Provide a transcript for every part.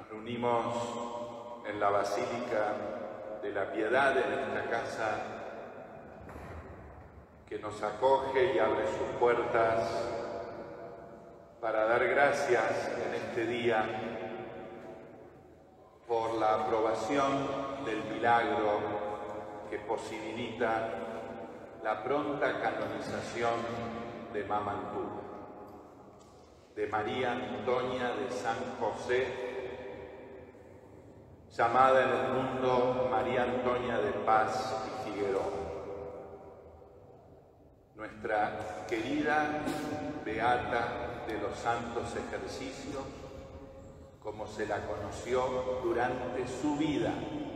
Reunimos en la Basílica de la Piedad, en esta casa que nos acoge y abre sus puertas para dar gracias en este día por la aprobación del milagro que posibilita la pronta canonización de Mamantuba, de María Antonia de San José, llamada en el mundo María Antonia de Paz y Figueroa. Nuestra querida beata de los santos ejercicios, como se la conoció durante su vida,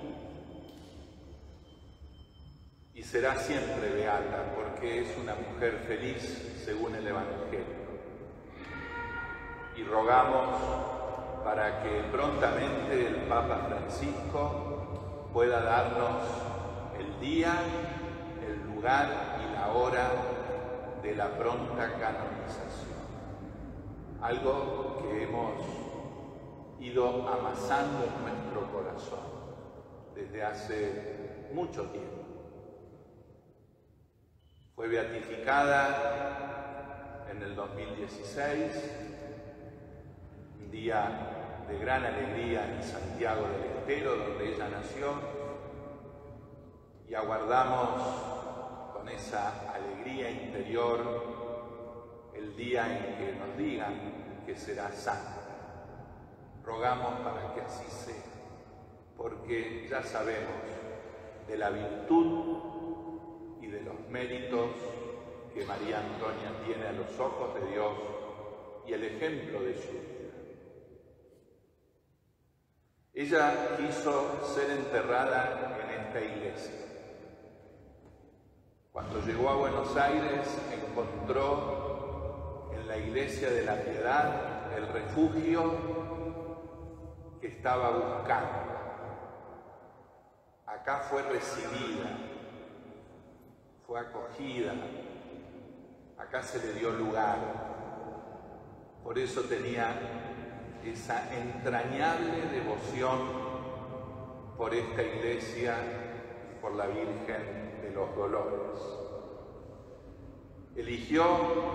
y será siempre beata porque es una mujer feliz según el Evangelio. Y rogamos para que prontamente el Papa Francisco pueda darnos el día, el lugar y la hora de la pronta canonización. Algo que hemos ido amasando en nuestro corazón desde hace mucho tiempo. Fue beatificada en el 2016, un día de gran alegría en Santiago del Estero, donde ella nació, y aguardamos con esa alegría interior el día en que nos digan que será santa. Rogamos para que así sea, porque ya sabemos de la virtud y de los méritos que María Antonia tiene a los ojos de Dios y el ejemplo de su vida. Ella quiso ser enterrada en esta iglesia. Cuando llegó a Buenos Aires, encontró en la Iglesia de la Piedad el refugio que estaba buscando. Acá fue recibida, fue acogida, acá se le dio lugar. Por eso tenía esa entrañable devoción por esta iglesia y por la Virgen de los Dolores. Eligió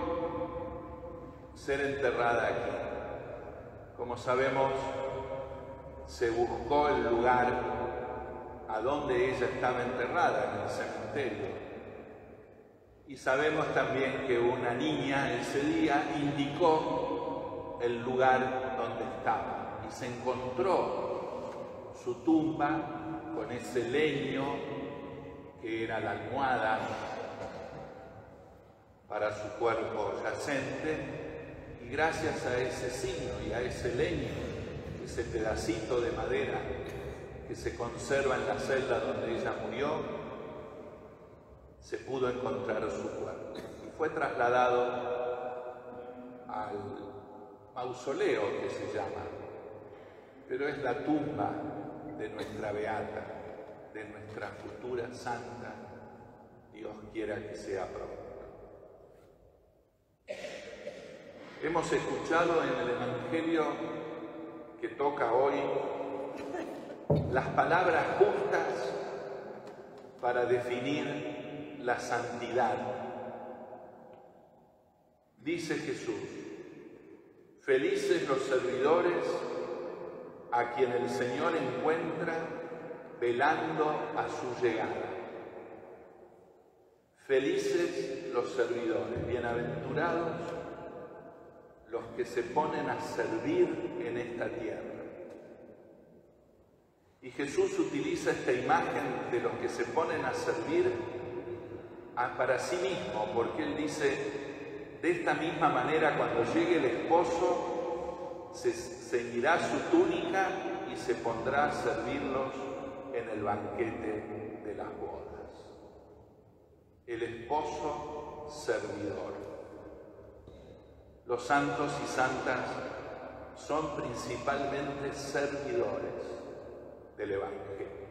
ser enterrada aquí. Como sabemos, se buscó el lugar a donde ella estaba enterrada, en el cementerio. Y sabemos también que una niña ese día indicó el lugar donde estaba y se encontró su tumba con ese leño que era la almohada para su cuerpo yacente, y gracias a ese signo y a ese leño, ese pedacito de madera que se conserva en la celda donde ella murió, se pudo encontrar su cuerpo y fue trasladado al mausoleo que se llama, pero es la tumba de nuestra beata, de nuestra futura santa. Dios quiera que sea pronto. Hemos escuchado en el Evangelio que toca hoy las palabras justas para definir la santidad. Dice Jesús: felices los servidores a quien el Señor encuentra velando a su llegada. Felices los servidores, bienaventurados los que se ponen a servir en esta tierra. Y Jesús utiliza esta imagen de los que se ponen a servir para sí mismo, porque Él dice: de esta misma manera, cuando llegue el esposo, se ceñirá su túnica y se pondrá a servirlos en el banquete de las bodas. El esposo servidor. Los santos y santas son principalmente servidores del Evangelio.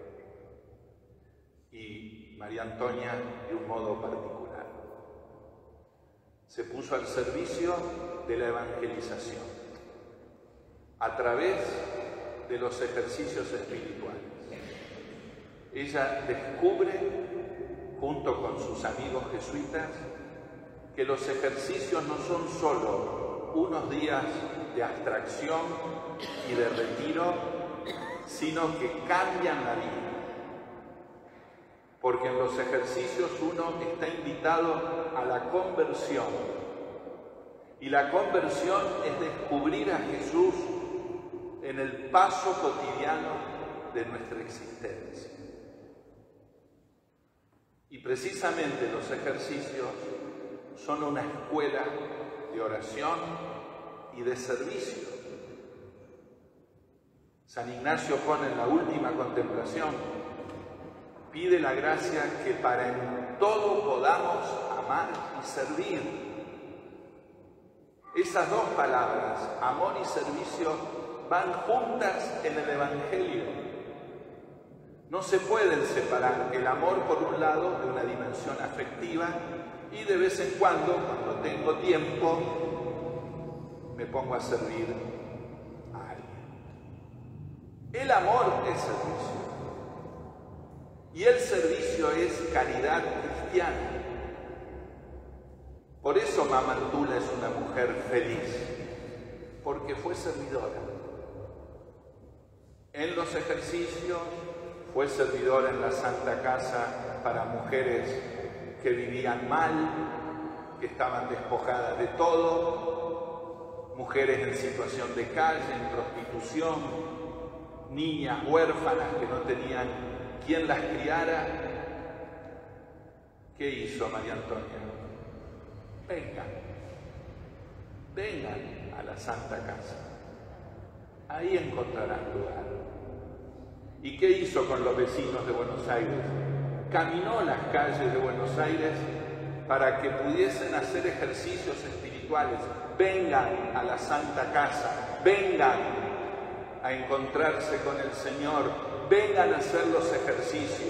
Y María Antonia, de un modo particular, se puso al servicio de la evangelización a través de los ejercicios espirituales. Ella descubre, junto con sus amigos jesuitas, que los ejercicios no son solo unos días de abstracción y de retiro, sino que cambian la vida. Porque en los ejercicios uno está invitado a la conversión. Y la conversión es descubrir a Jesús en el paso cotidiano de nuestra existencia. Y precisamente los ejercicios son una escuela de oración y de servicio. San Ignacio pone en la última contemplación, pide la gracia que para en todo podamos amar y servir. Esas dos palabras, amor y servicio, van juntas en el Evangelio. No se pueden separar el amor por un lado de una dimensión afectiva y de vez en cuando tengo tiempo, me pongo a servir a alguien. El amor es servicio y el servicio es caridad cristiana. Por eso Mamantula es una mujer feliz, porque fue servidora. En los ejercicios fue servidora en la Santa Casa para mujeres que vivían mal, que estaban despojadas de todo, mujeres en situación de calle, en prostitución, niñas huérfanas que no tenían quien las criara. ¿Qué hizo María Antonia? Vengan a la Santa Casa. Ahí encontrarán lugar. ¿Y qué hizo con los vecinos de Buenos Aires? Caminó las calles de Buenos Aires para que pudiesen hacer ejercicios espirituales. Vengan a la Santa Casa, vengan a encontrarse con el Señor, vengan a hacer los ejercicios.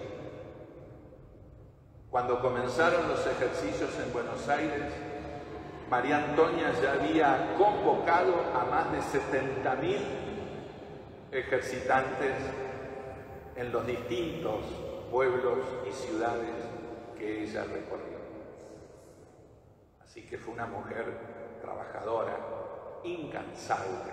Cuando comenzaron los ejercicios en Buenos Aires, María Antonia ya había convocado a más de 70.000 ejercitantes en los distintos pueblos y ciudades que ella recorrió. Así que fue una mujer trabajadora, incansable,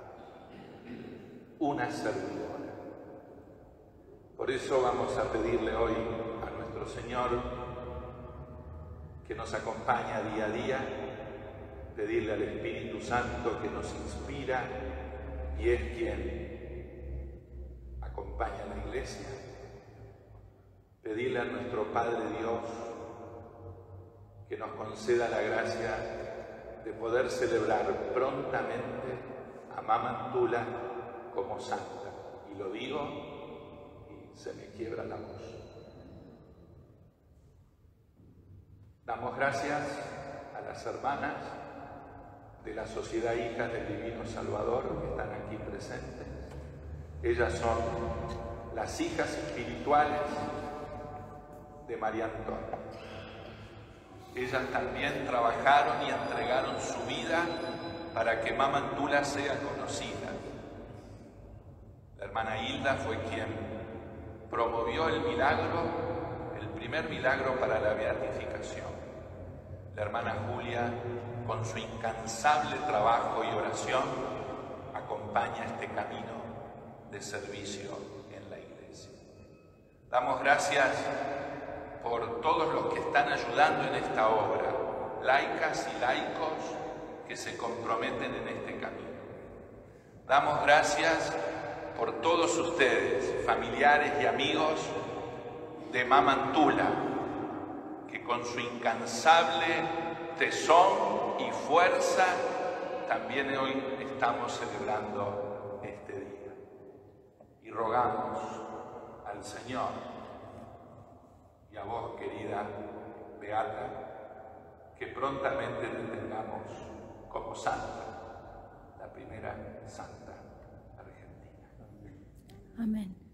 una servidora. Por eso vamos a pedirle hoy a nuestro Señor que nos acompaña día a día, pedirle al Espíritu Santo que nos inspira y es quien acompaña a la Iglesia, pedirle a nuestro Padre Dios que nos conceda la gracia de poder celebrar prontamente a Mamantula como santa. Y lo digo y se me quiebra la voz. Damos gracias a las hermanas de la Sociedad Hijas del Divino Salvador que están aquí presentes. Ellas son las hijas espirituales de María Antonia. Ellas también trabajaron y entregaron su vida para que Mamantula sea conocida. La hermana Hilda fue quien promovió el milagro, el primer milagro para la beatificación. La hermana Julia, con su incansable trabajo y oración, acompaña este camino de servicio en la Iglesia. Damos gracias por todos los que están ayudando en esta obra, laicas y laicos que se comprometen en este camino. Damos gracias por todos ustedes, familiares y amigos de Mamantula, que con su incansable tesón y fuerza también hoy estamos celebrando este día. Y rogamos al Señor y a vos, querida Beata, que prontamente te tengamos como santa, la primera santa argentina. Amén.